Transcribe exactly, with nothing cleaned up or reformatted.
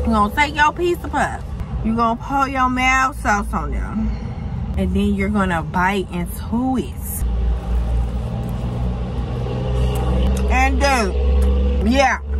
You're gonna take your pizza puff. You're gonna pour your mild sauce on there. And then you're gonna bite into it. And dude, yeah.